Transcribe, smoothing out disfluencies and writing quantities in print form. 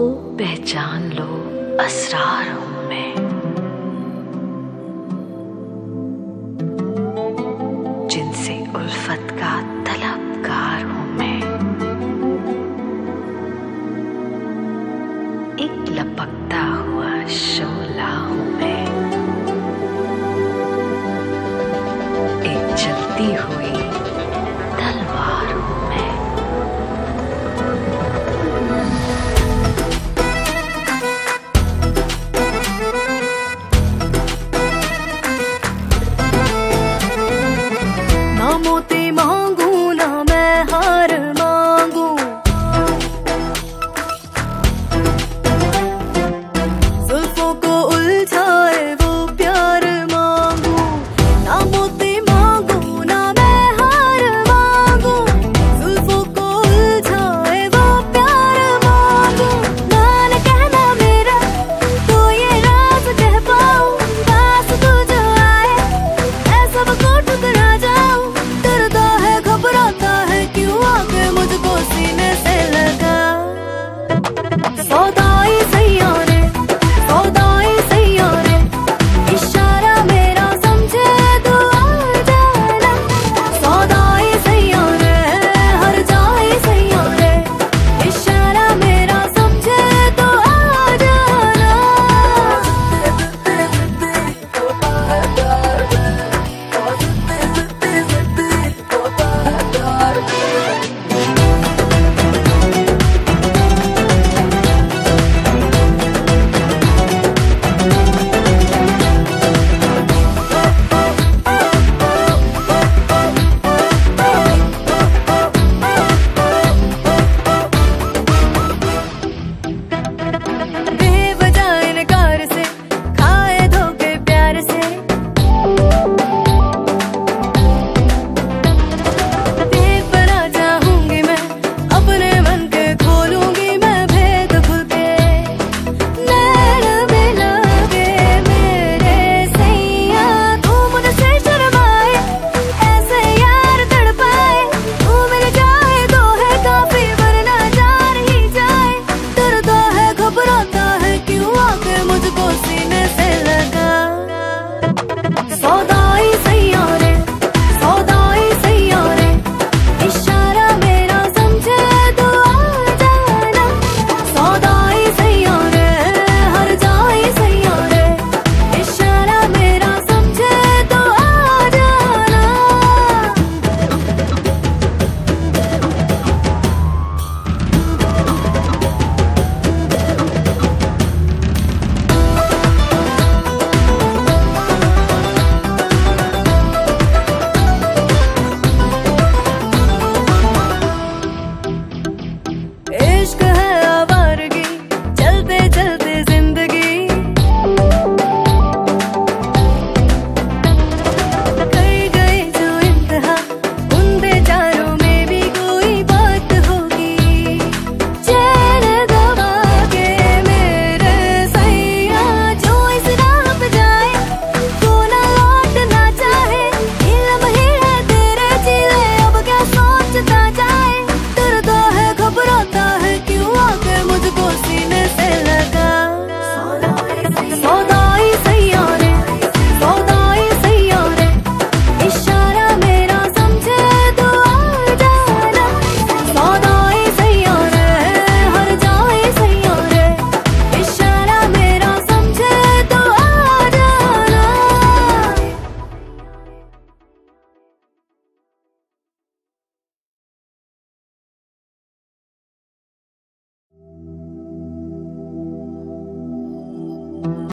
खूब पहचान लो असरार हूं मैं, जिनसे उल्फत का तलबगार हूं मैं। एक लपकता हुआ शोला हूं मैं, एक जलती हुई तलवार हूं मैं। ना मोती मांगू ना मैं हार मांगू, जुल्फों को उलझाए वो प्यार मांगू। ना मोती मांगू ना मैं हार मांगू, जुल्फों को उलझाए वो प्यार मांगू। मान कहना मेरा तो ये राज कह पाऊं, पास तू जो आए मैं सबको ठुकरा जाऊं। डरता है घबराता है क्यों आके मुझको सीने से लगा। सौदाई सैयारे सौदाई सैयारे, इशारा मेरा समझे तो आ जाना। सौदाई सैयारे हर जाए सैयारे, इशारा मेरा समझे तो आ जाना। बेवजह इनकार से खाए धोखे प्यार से, बेपरा चाहूंगी मैं अपने मन के खोलूंगी मैं भेद खुल के। नैन मिला के मेरे सैया तू मुझसे शर्माए, ऐसे यार तड़पाए। तू मिल जाए तो है काफी वरना जान ही जाए। डरता है घबराता है क्यों आके मुझको सीने से लगा। सौदाई सैयारे सौदाई सैयारे, इशारा मेरा समझे तो आ जाना। सौदाई सैयारे हर जाए सैयारे, इशारा मेरा समझे तो आ जाना। इश्क है आवारगी चलते चलते जिंदगी, कर गए जो इंतहा उन बेचारों में भी कोई बात होगी। चैन गवा के मेरे सैया जो इस राह पे जाए वो ना लौटना चाहे। ये लम्हे है तेरे जिले अब क्या सोचता जाए। डरता है घबराता है क्यों आके मुझको सीने से लगा। सौदाई सैयारे सौदाई सैयारे, इशारा मेरा समझे तो आ जाना। सौदाई सैयारे हर जाए सैयारे, इशारा मेरा समझे तो आ जाना।